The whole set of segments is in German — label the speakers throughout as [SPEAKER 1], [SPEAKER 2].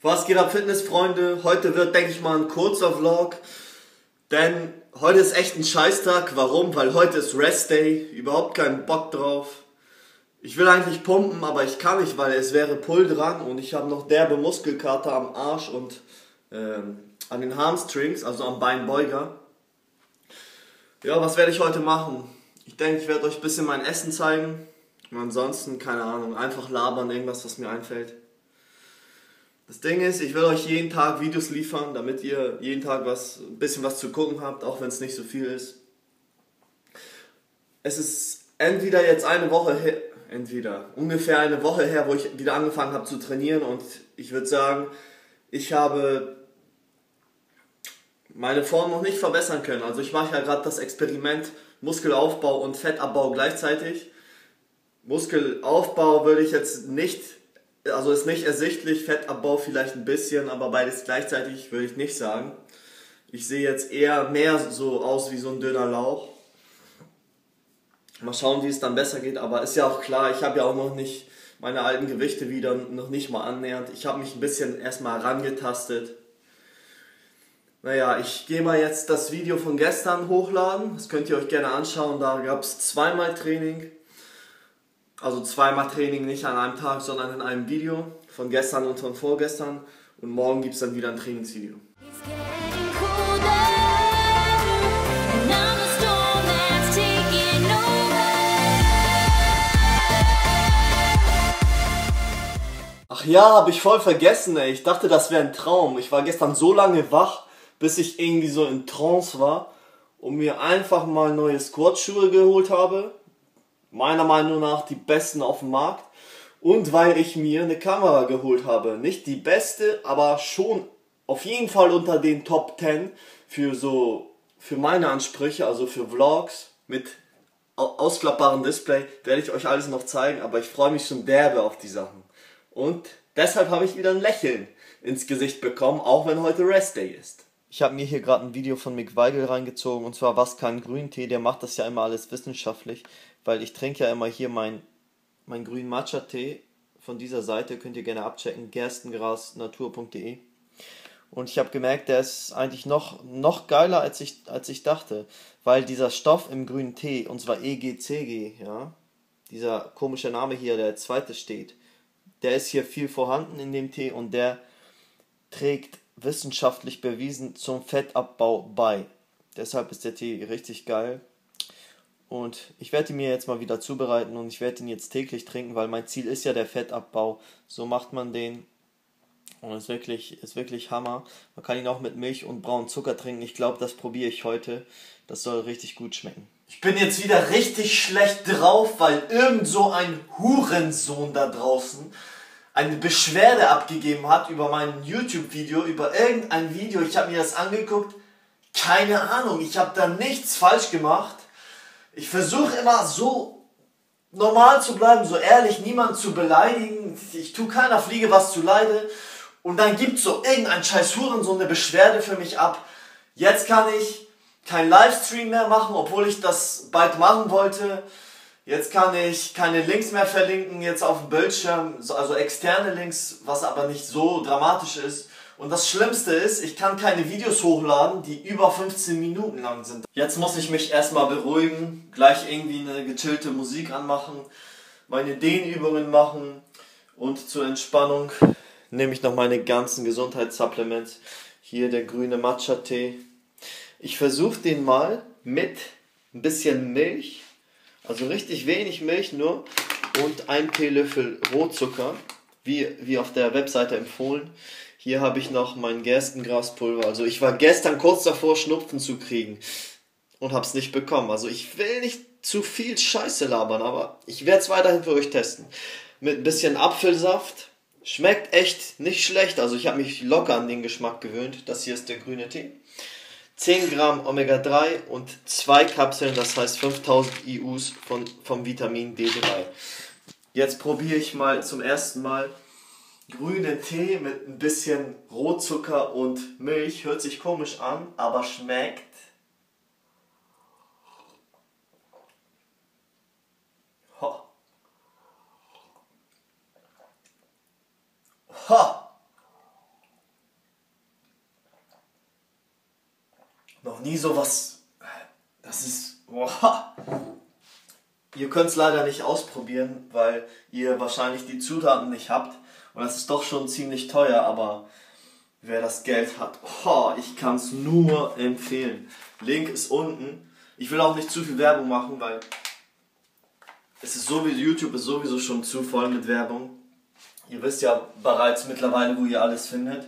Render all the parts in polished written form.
[SPEAKER 1] Was geht ab, Fitnessfreunde? Heute wird, denke ich mal, ein kurzer Vlog, denn heute ist echt ein Scheißtag. Warum? Weil heute ist Rest Day, überhaupt keinen Bock drauf. Ich will eigentlich pumpen, aber ich kann nicht, weil es wäre Pull dran und ich habe noch derbe Muskelkater am Arsch und an den Hamstrings, also am Beinbeuger. Ja, was werde ich heute machen? Ich denke, ich werde euch ein bisschen mein Essen zeigen und ansonsten, keine Ahnung, einfach labern, irgendwas, was mir einfällt. Das Ding ist, ich will euch jeden Tag Videos liefern, damit ihr jeden Tag ein bisschen was zu gucken habt, auch wenn es nicht so viel ist. Es ist entweder jetzt ungefähr eine Woche her, wo ich wieder angefangen habe zu trainieren und ich würde sagen, ich habe meine Form noch nicht verbessern können. Also ich mache ja gerade das Experiment Muskelaufbau und Fettabbau gleichzeitig. Muskelaufbau würde ich jetzt nicht, also ist nicht ersichtlich, Fettabbau vielleicht ein bisschen, aber beides gleichzeitig würde ich nicht sagen. Ich sehe jetzt eher mehr so aus wie so ein dünner Lauch. Mal schauen, wie es dann besser geht, aber ist ja auch klar, ich habe ja auch noch nicht meine alten Gewichte wieder, noch nicht mal annähernd. Ich habe mich ein bisschen erstmal herangetastet. Naja, ich gehe mal jetzt das Video von gestern hochladen, das könnt ihr euch gerne anschauen, da gab es zweimal Training. Also zweimal Training nicht an einem Tag, sondern in einem Video, von gestern und von vorgestern. Und morgen gibt es dann wieder ein Trainingsvideo. Ach ja, habe ich voll vergessen, ey. Ich dachte, das wäre ein Traum. Ich war gestern so lange wach, bis ich irgendwie so in Trance war und mir einfach mal neue Squat-Schuhe geholt habe. Meiner Meinung nach die besten auf dem Markt. Und weil ich mir eine Kamera geholt habe. Nicht die beste, aber schon auf jeden Fall unter den Top 10 für meine Ansprüche, also für Vlogs mit ausklappbarem Display, werde ich euch alles noch zeigen, aber ich freue mich schon derbe auf die Sachen. Und deshalb habe ich wieder ein Lächeln ins Gesicht bekommen, auch wenn heute Rest Day ist. Ich habe mir hier gerade ein Video von Mick Weigel reingezogen, und zwar was kann Grüntee, der macht das ja immer alles wissenschaftlich, weil ich trinke ja immer hier mein grünen Matcha-Tee von dieser Seite, könnt ihr gerne abchecken, gerstengrasnatur.de. Und ich habe gemerkt, der ist eigentlich noch geiler als ich dachte, weil dieser Stoff im grünen Tee, und zwar EGCG, ja, dieser komische Name hier, der zweite steht, der ist hier viel vorhanden in dem Tee und der trägt wissenschaftlich bewiesen zum Fettabbau bei. Deshalb ist der Tee richtig geil. Und ich werde ihn mir jetzt mal wieder zubereiten und ich werde ihn jetzt täglich trinken, weil mein Ziel ist ja der Fettabbau. So macht man den und ist wirklich Hammer. Man kann ihn auch mit Milch und braunen Zucker trinken. Ich glaube, das probiere ich heute. Das soll richtig gut schmecken. Ich bin jetzt wieder richtig schlecht drauf, weil irgend so ein Hurensohn da draußen eine Beschwerde abgegeben hat über mein YouTube-Video, über irgendein Video. Ich habe mir das angeguckt. Keine Ahnung, ich habe da nichts falsch gemacht. Ich versuche immer so normal zu bleiben, so ehrlich, niemanden zu beleidigen. Ich tue keiner Fliege was zuleide. Und dann gibt so irgendein scheiß Hurensohn eine Beschwerde für mich ab. Jetzt kann ich kein Livestream mehr machen, obwohl ich das bald machen wollte. Jetzt kann ich keine Links mehr verlinken, jetzt auf dem Bildschirm, also externe Links, was aber nicht so dramatisch ist. Und das Schlimmste ist, ich kann keine Videos hochladen, die über 15 Minuten lang sind. Jetzt muss ich mich erstmal beruhigen, gleich irgendwie eine gechillte Musik anmachen, meine Dehnübungen machen und zur Entspannung nehme ich noch meine ganzen Gesundheitssupplements. Hier der grüne Matcha-Tee. Ich versuche den mal mit ein bisschen Milch, also richtig wenig Milch nur, und ein Teelöffel Rohzucker, wie auf der Webseite empfohlen. Hier habe ich noch mein Gerstengraspulver. Also ich war gestern kurz davor, Schnupfen zu kriegen und habe es nicht bekommen. Also ich will nicht zu viel Scheiße labern, aber ich werde es weiterhin für euch testen. Mit ein bisschen Apfelsaft. Schmeckt echt nicht schlecht. Also ich habe mich locker an den Geschmack gewöhnt. Das hier ist der grüne Tee. 10 Gramm Omega-3 und 2 Kapseln, das heißt 5000 IUs vom Vitamin D3. Jetzt probiere ich mal zum ersten Mal grünen Tee mit ein bisschen Rohzucker und Milch. Hört sich komisch an, aber schmeckt. Ho. Ho. noch nie sowas. Das ist. Boah. Ihr könnt es leider nicht ausprobieren, weil ihr wahrscheinlich die Zutaten nicht habt. Und das ist doch schon ziemlich teuer, aber wer das Geld hat, ich kann es nur empfehlen. Link ist unten. Ich will auch nicht zu viel Werbung machen, weil YouTube ist sowieso schon zu voll mit Werbung. Ihr wisst ja bereits mittlerweile, wo ihr alles findet.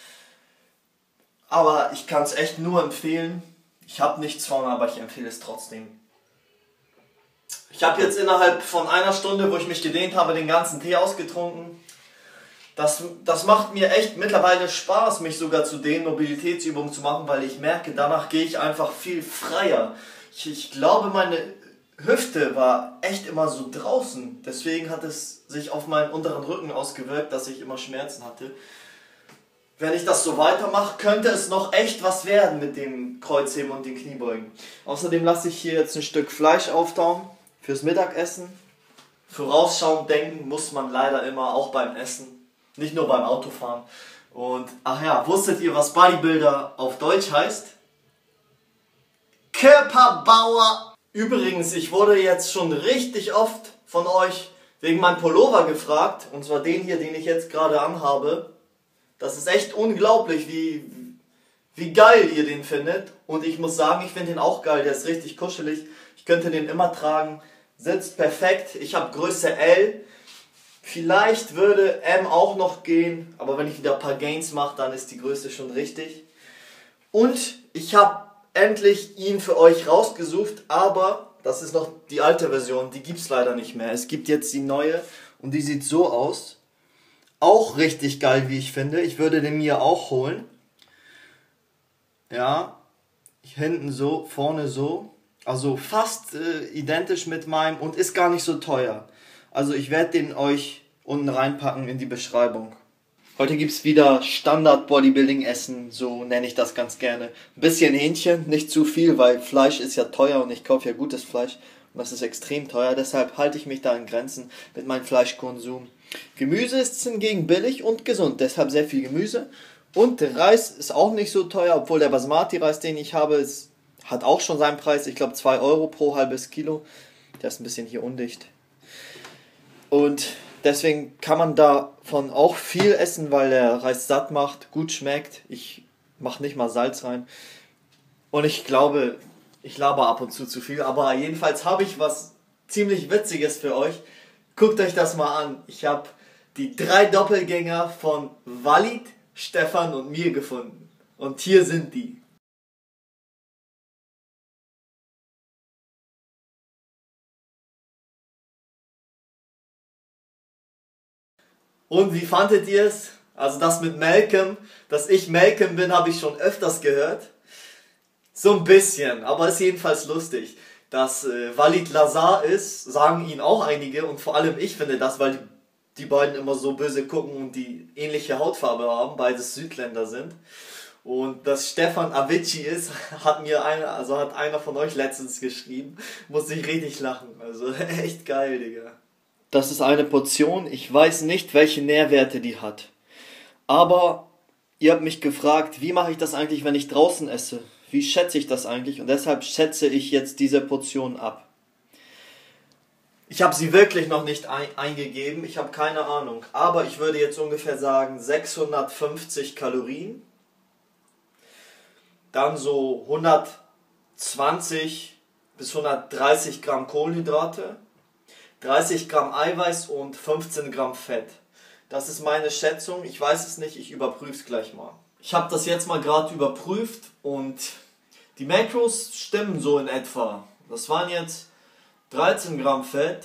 [SPEAKER 1] Aber ich kann es echt nur empfehlen. Ich habe nichts von, aber ich empfehle es trotzdem. Ich habe jetzt innerhalb von einer Stunde, wo ich mich gedehnt habe, den ganzen Tee ausgetrunken. Das macht mir echt mittlerweile Spaß, mich sogar zu dehnen, Mobilitätsübungen zu machen, weil ich merke, danach gehe ich einfach viel freier. Ich glaube, meine Hüfte war echt immer so draußen. Deswegen hat es sich auf meinen unteren Rücken ausgewirkt, dass ich immer Schmerzen hatte. Wenn ich das so weitermache, könnte es noch echt was werden mit dem Kreuzheben und den Kniebeugen. Außerdem lasse ich hier jetzt ein Stück Fleisch auftauen fürs Mittagessen. Vorausschauend denken muss man leider immer, auch beim Essen. Nicht nur beim Autofahren. Und, ach ja, wusstet ihr, was Bodybuilder auf Deutsch heißt? Körperbauer! Übrigens, ich wurde jetzt schon richtig oft von euch wegen meinem Pullover gefragt. Und zwar den hier, den ich jetzt gerade anhabe. Das ist echt unglaublich, wie geil ihr den findet. Und ich muss sagen, ich finde den auch geil. Der ist richtig kuschelig. Ich könnte den immer tragen. Sitzt perfekt. Ich habe Größe L. Vielleicht würde M auch noch gehen. Aber wenn ich wieder ein paar Gains mache, dann ist die Größe schon richtig. Und ich habe endlich ihn für euch rausgesucht. Aber das ist noch die alte Version. Die gibt es leider nicht mehr. Es gibt jetzt die neue. Und die sieht so aus. Auch richtig geil, wie ich finde. Ich würde den mir auch holen. Ja, hinten so, vorne so. Also fast identisch mit meinem und ist gar nicht so teuer. Also ich werde den euch unten reinpacken in die Beschreibung. Heute gibt es wieder Standard-Bodybuilding-Essen, so nenne ich das ganz gerne. Ein bisschen Hähnchen, nicht zu viel, weil Fleisch ist ja teuer und ich kaufe ja gutes Fleisch. Und das ist extrem teuer, deshalb halte ich mich da in Grenzen mit meinem Fleischkonsum. Gemüse ist hingegen billig und gesund, deshalb sehr viel Gemüse. Und Reis ist auch nicht so teuer, obwohl der Basmati-Reis, den ich habe, hat auch schon seinen Preis. Ich glaube 2 Euro pro halbes Kilo. Der ist ein bisschen hier undicht. Und deswegen kann man davon auch viel essen, weil der Reis satt macht, gut schmeckt. Ich mache nicht mal Salz rein. Und ich glaube, ich laber ab und zu viel. Aber jedenfalls habe ich was ziemlich Witziges für euch. Guckt euch das mal an. Ich habe die 3 Doppelgänger von Walid, Stefan und mir gefunden. Und hier sind die. Und wie fandet ihr es? Also das mit Malcolm, dass ich Malcolm bin, habe ich schon öfters gehört. So ein bisschen, aber ist jedenfalls lustig. Dass Walid Lazar ist, sagen ihn auch einige und vor allem ich finde das, weil die beiden immer so böse gucken und die ähnliche Hautfarbe haben, beides Südländer sind. Und dass Stefan Avicii ist, hat einer von euch letztens geschrieben. Muss ich richtig lachen. Also echt geil, Digga. Das ist eine Portion. Ich weiß nicht, welche Nährwerte die hat. Aber ihr habt mich gefragt, wie mache ich das eigentlich, wenn ich draußen esse? Wie schätze ich das eigentlich? Und deshalb schätze ich jetzt diese Portion ab. Ich habe sie wirklich noch nicht eingegeben. Ich habe keine Ahnung. Aber ich würde jetzt ungefähr sagen 650 Kalorien. Dann so 120 bis 130 Gramm Kohlenhydrate. 30 Gramm Eiweiß und 15 Gramm Fett. Das ist meine Schätzung. Ich weiß es nicht, ich überprüfe es gleich mal. Ich habe das jetzt mal gerade überprüft und die Makros stimmen so in etwa. Das waren jetzt 13 Gramm Fett,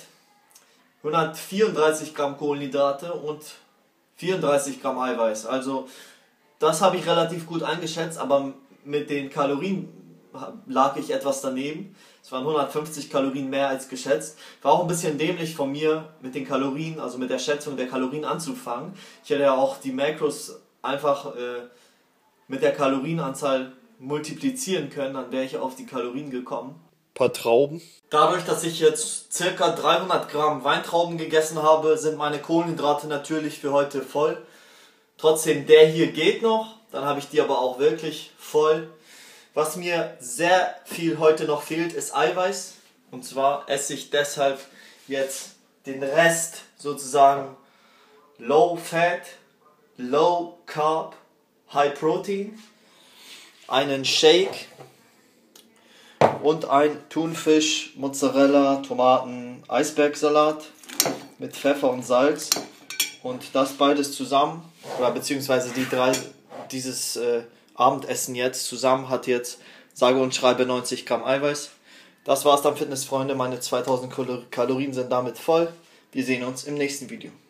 [SPEAKER 1] 134 Gramm Kohlenhydrate und 34 Gramm Eiweiß. Also das habe ich relativ gut eingeschätzt, aber mit den Kalorien lag ich etwas daneben. Es waren 150 Kalorien mehr als geschätzt. War auch ein bisschen dämlich von mir, mit den Kalorien, also mit der Schätzung der Kalorien anzufangen. Ich hätte ja auch die Makros einfach mit der Kalorienanzahl multiplizieren können, dann wäre ich auf die Kalorien gekommen. Ein paar Trauben. Dadurch, dass ich jetzt ca. 300 Gramm Weintrauben gegessen habe, sind meine Kohlenhydrate natürlich für heute voll. Trotzdem, der hier geht noch, dann habe ich die aber auch wirklich voll. Was mir sehr viel heute noch fehlt, ist Eiweiß. Und zwar esse ich deshalb jetzt den Rest sozusagen Low Fat, Low Carb, High Protein, einen Shake und ein Thunfisch, Mozzarella, Tomaten, Eisbergsalat mit Pfeffer und Salz. Und das beides zusammen, oder beziehungsweise dieses Abendessen jetzt zusammen hat jetzt sage und schreibe 90 Gramm Eiweiß. Das war's dann, Fitnessfreunde. Meine 2000 Kalorien sind damit voll. Wir sehen uns im nächsten Video.